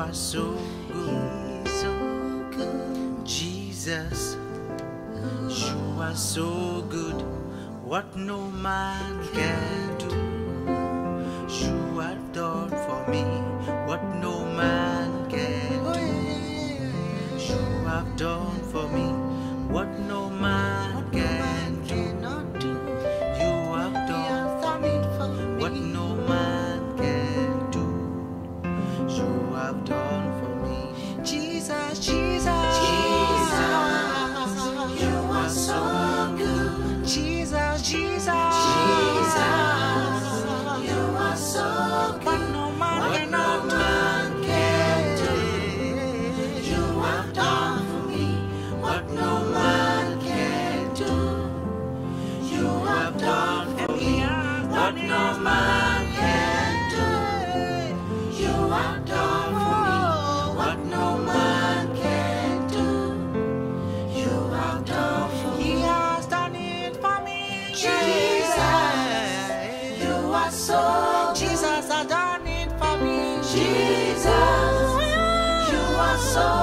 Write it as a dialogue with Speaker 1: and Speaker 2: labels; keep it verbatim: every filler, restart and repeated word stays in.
Speaker 1: are so good, so good. Jesus, you are so good. What no man can do, you have done for me. What no man can do, you have done for me. What no man can do, you have done for me. What no man can do, you have done for me. Jesus, Jesus, Jesus, you are so good. Jesus, Jesus, Jesus, you are so good. What no man what no man can do, you have done for me. What no man can do, you have done for me. What no man can do, you have done for me. What no man can do, you have done for me. He has done it for me. Jesus, you are so good. Jesus has done it for me. Jesus, you are so